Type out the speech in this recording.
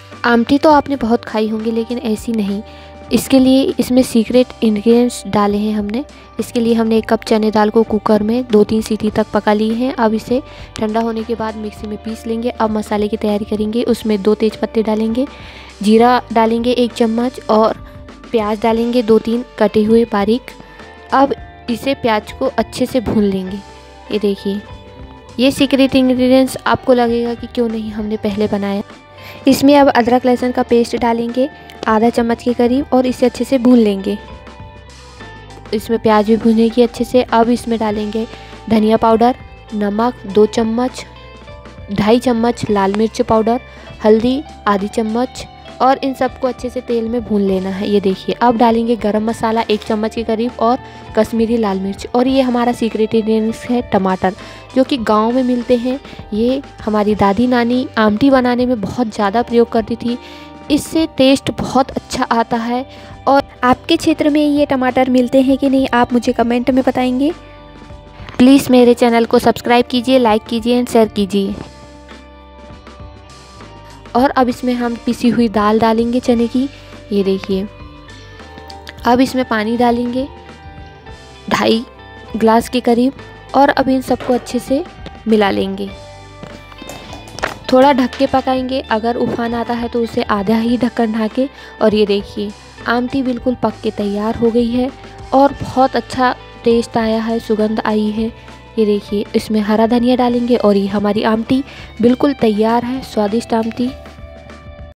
आमटी तो आपने बहुत खाई होंगी, लेकिन ऐसी नहीं। इसके लिए इसमें सीक्रेट इंग्रेडिएंट्स डाले हैं हमने। इसके लिए हमने 1 कप चने दाल को कुकर में 2-3 सीटी तक पका ली हैं। अब इसे ठंडा होने के बाद मिक्सी में पीस लेंगे। अब मसाले की तैयारी करेंगे। उसमें 2 तेज पत्ते डालेंगे, जीरा डालेंगे 1 चम्मच और प्याज डालेंगे 2-3 कटे हुए बारीक। अब इसे प्याज को अच्छे से भून लेंगे। ये देखिए, ये सीक्रेट इंग्रेडिएंट्स आपको लगेगा कि क्यों नहीं हमने पहले बनाया। इसमें अब अदरक लहसुन का पेस्ट डालेंगे आधा चम्मच के करीब और इसे अच्छे से भून लेंगे। इसमें प्याज भी भूनेगी अच्छे से। अब इसमें डालेंगे धनिया पाउडर, नमक 2 चम्मच, 2.5 चम्मच लाल मिर्च पाउडर, हल्दी आधी चम्मच और इन सबको अच्छे से तेल में भून लेना है। ये देखिए, अब डालेंगे गरम मसाला 1 चम्मच के करीब और कश्मीरी लाल मिर्च। और ये हमारा सीक्रेट इंग्रेडिएंट्स है टमाटर, जो कि गांव में मिलते हैं। ये हमारी दादी नानी आमटी बनाने में बहुत ज़्यादा प्रयोग करती थी। इससे टेस्ट बहुत अच्छा आता है। और आपके क्षेत्र में ये टमाटर मिलते हैं कि नहीं, आप मुझे कमेंट में बताएंगे। प्लीज़ मेरे चैनल को सब्सक्राइब कीजिए, लाइक कीजिए एंड शेयर कीजिए। और अब इसमें हम पिसी हुई दाल डालेंगे चने की। ये देखिए, अब इसमें पानी डालेंगे 2.5 ग्लास के करीब और अब इन सबको अच्छे से मिला लेंगे। थोड़ा ढक के पकाएंगे। अगर उफान आता है तो उसे आधा ही ढक्कन ढके। और ये देखिए, आमटी बिल्कुल पक के तैयार हो गई है और बहुत अच्छा टेस्ट आया है, सुगंध आई है। ये देखिए, इसमें हरा धनिया डालेंगे और ये हमारी आमटी बिल्कुल तैयार है, स्वादिष्ट आमटी।